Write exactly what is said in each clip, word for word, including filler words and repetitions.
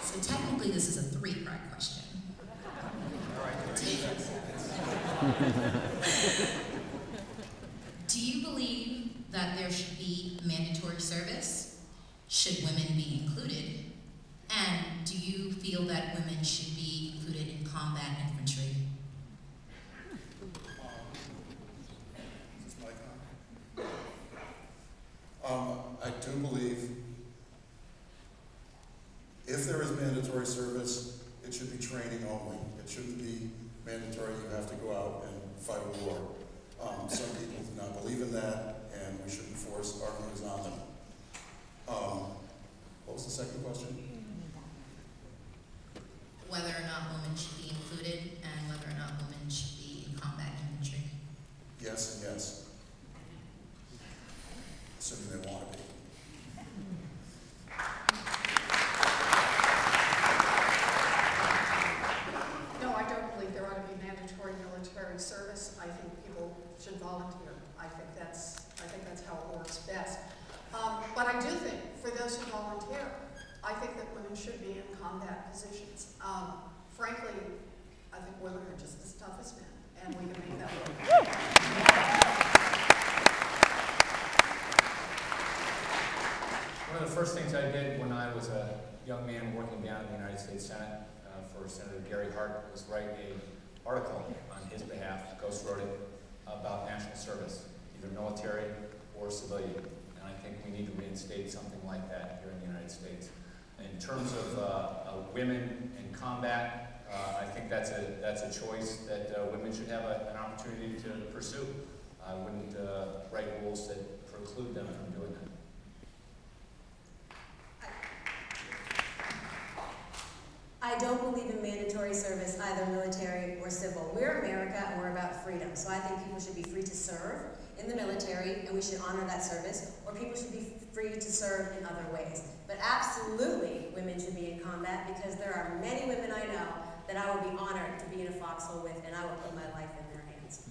So technically this is a three-part question. Do you believe that there should be mandatory service? Should women be included? And do you feel that women should be included in combat infantry? Is this mic on? Um, I do believe if there is mandatory service, it should be training only. It shouldn't be mandatory, you have to go out and fight a war. Um, some people do not believe in that, and we shouldn't force our views on them. Um, what was the second question? Whether or not women should be included, and whether or not women should be in combat infantry. Yes and yes. Assuming they want to be. No, I don't believe there ought to be mandatory military service. I think people should volunteer. I think that's, I think that's how it works best. Um, but I do think, for those who volunteer, I think that women should be in combat positions. Um, frankly, I think women are just as tough as men, and we can make that work. One of the first things I did when I was a young man working down in the United States Senate uh, for Senator Gary Hart was write an article on his behalf, ghost wrote it, about national service, either military or civilian. And I think we need to reinstate something like that here in the United States. In terms of uh, uh, women in combat, uh, I think that's a that's a choice that uh, women should have a, an opportunity to pursue. I wouldn't uh, write rules that preclude them from doing that. I don't believe in mandatory service, either military or civil. We're America and we're about freedom, so I think people should be free to serve in the military and we should honor that service, or people should be free to serve in other ways. But absolutely, women should be in combat because there are many women I know that I would be honored to be in a foxhole with, and I would put my life in their hands.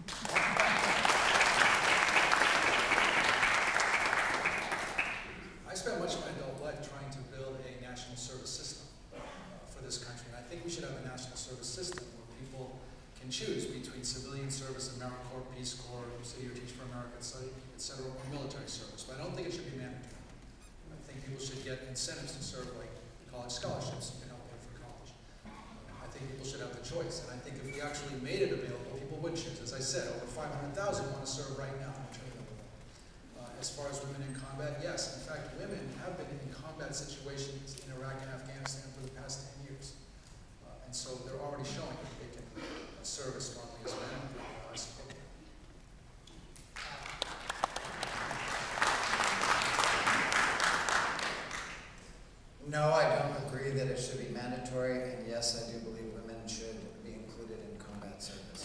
I spent much of my adult life trying to build a national service system uh, for this country, and I think we should have a national service system where people can choose between civilian service, AmeriCorps, Peace Corps, City or Teach for America, et cetera, or military service. But I don't think it should be mandatory. I think people should get incentives to serve, like college scholarships, you can help pay for college. I think people should have the choice, and I think if we actually made it available, people would choose. As I said, over five hundred thousand want to serve right now. Uh, as far as women in combat, yes. In fact, women have been in combat situations in Iraq and Afghanistan for the past ten years. Uh, and so they're already showing that they can uh, serve as strongly as men. Uh, I support that. No, I don't agree that it should be mandatory, and yes, I do believe women should be included in combat service.